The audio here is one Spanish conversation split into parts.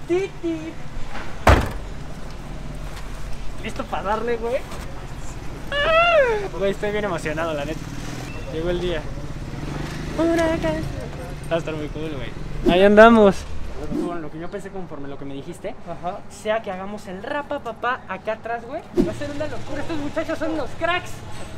¿Listo para darle, güey? Güey, estoy bien emocionado, la neta. Llegó el día. Va a estar muy cool, güey. Ahí andamos. Bueno, lo que yo pensé conforme lo que me dijiste, sea que hagamos el rapa papá acá atrás, güey. Va a ser una locura. Estos muchachos son los cracks.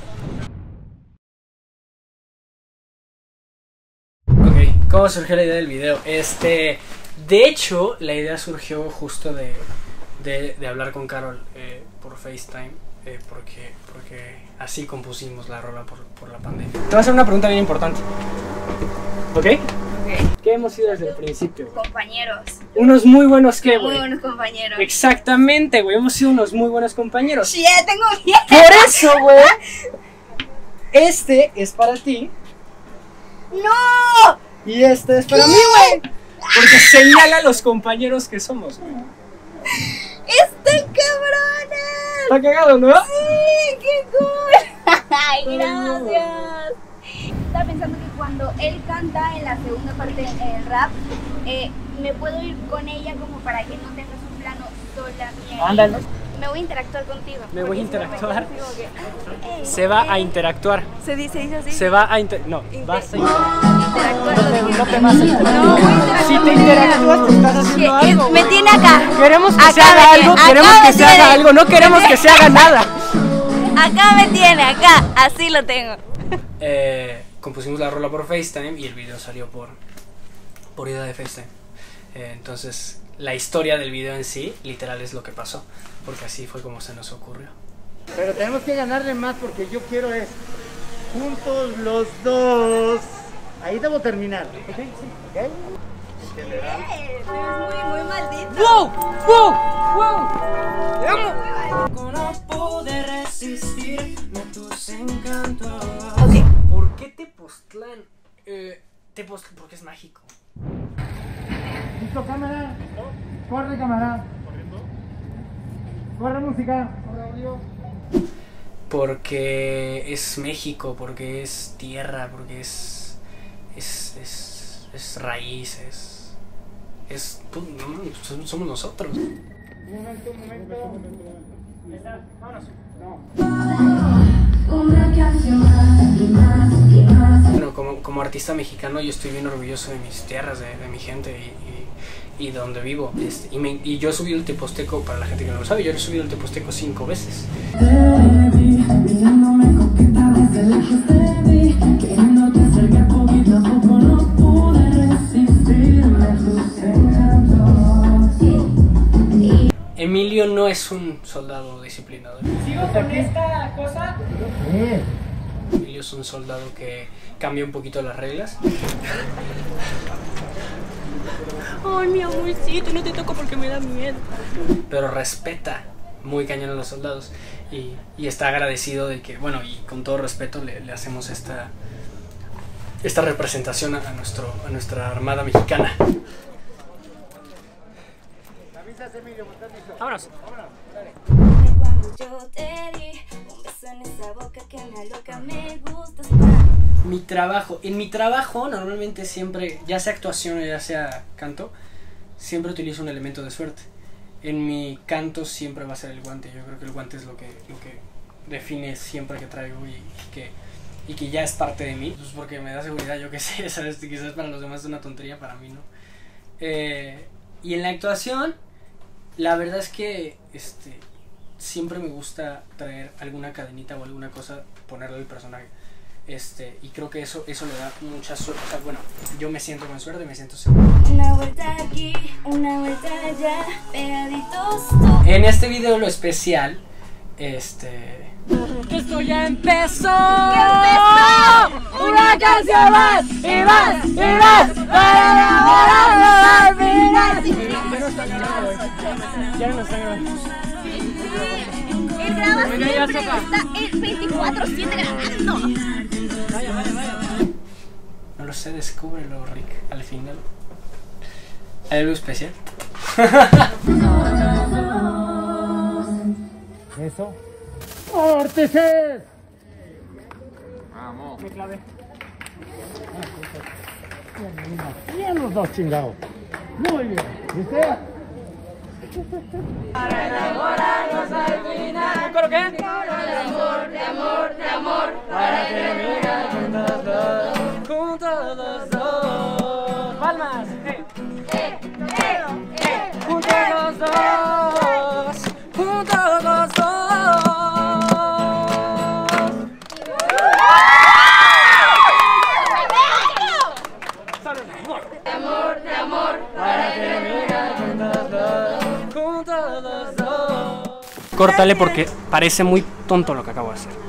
Ok, ¿cómo surgió la idea del video? De hecho, la idea surgió justo de hablar con Carol por FaceTime, porque así compusimos la rola por la pandemia. Te voy a hacer una pregunta bien importante. ¿Ok? ¿Qué hemos sido desde el principio? Compañeros. Unos muy buenos, ¿qué, güey? Muy buenos compañeros. Exactamente, güey. Hemos sido unos muy buenos compañeros. Sí, ya tengo miedo. Por eso, güey. Este es para ti. ¡No! Y este es para mí, güey. Porque señala a los compañeros que somos, güey. ¡Están cabrones! Está cagado, ¿no? ¡Sí! ¡Qué cool! ¡Ay, gracias! Estaba pensando que cuando él canta en la segunda parte del rap, me puedo ir con ella como para que no tengas un plano sola mía. Ándale. Me voy a interactuar contigo. Me voy a interactuar. Que, Se va a interactuar. Se dice así. Se va a no, vas a interactuar. No te vas a interactuar. No, voy a interactuar. Si te interactúas, te estás haciendo algo. Me tiene acá. Queremos que Acá se haga me algo, tiene, queremos acá que me se haga tiene. algo, no queremos que se haga nada. Acá me tiene, acá. Así lo tengo. Compusimos la rola por FaceTime y el video salió por idea de FaceTime. Entonces, la historia del video en sí, literal, es lo que pasó, porque así fue como se nos ocurrió. Pero tenemos que ganarle más porque yo quiero es juntos los dos. Ahí debo terminar. ¿Ok? Sí. ¿Ok? En general. Eres muy maldito. ¡Wow! ¡Wow! ¡Wow! ¡Te amo! No pude resistirme a tus encantos. Ok. ¿Por qué Tepoztlán? Tepoztlán porque es mágico. ¿Listo, cámara? Corre, cámara. Corre, música. Corre, audio. Porque es México, porque es tierra, porque es raíces. Somos nosotros. Un momento. Vámonos. Bueno, como artista mexicano yo estoy bien orgulloso de mis tierras, de mi gente y de donde vivo. Y yo he subido el Teposteco, para la gente que no lo sabe, yo he subido el Teposteco 5 veces. Emilio no es un soldado disciplinado. ¿Sigo con esta cosa? Emilio es un soldado que cambia un poquito las reglas. Ay, mi amorcito, no te toco porque me da miedo. Pero respeta muy cañón a los soldados y está agradecido de que, bueno, y con todo respeto le hacemos esta representación a nuestra armada mexicana. Vámonos. Cuando yo te di un beso en esa boca que me aloca, me gusta. En mi trabajo normalmente siempre, ya sea actuación o ya sea canto, siempre utilizo un elemento de suerte. En mi canto siempre va a ser el guante. Yo creo que el guante es lo que define siempre que traigo y que ya es parte de mí. Pues porque me da seguridad, yo qué sé, ¿sabes? Quizás para los demás es una tontería, para mí no. Y en la actuación, la verdad es que siempre me gusta traer alguna cadenita o alguna cosa, ponerle al personaje. Y creo que eso le da mucha suerte. O sea, bueno, yo me siento con suerte y me siento seguro. Una vuelta aquí, una vuelta allá, pegaditos. En este video lo especial, esto ya empezó. Una canción más y más y más para al final. Ya no está grabando. Él graba siempre, está el 24/7 grabando. Vaya. No lo sé, descúbrelo, Rick, al final. ¿Hay algo especial? Eso. ¡Órteses! Vamos. Me clavé. Bien los dos, chingados. Muy bien. ¿Viste? Para enamorarnos al final. ¿Coro qué? De amor, de amor, de amor. Para terminar juntos los dos. Palmas. Juntos los dos. Juntos los dos. De amor, de amor. Para terminar juntos los dos. Córtale porque parece muy tonto lo que acabo de hacer.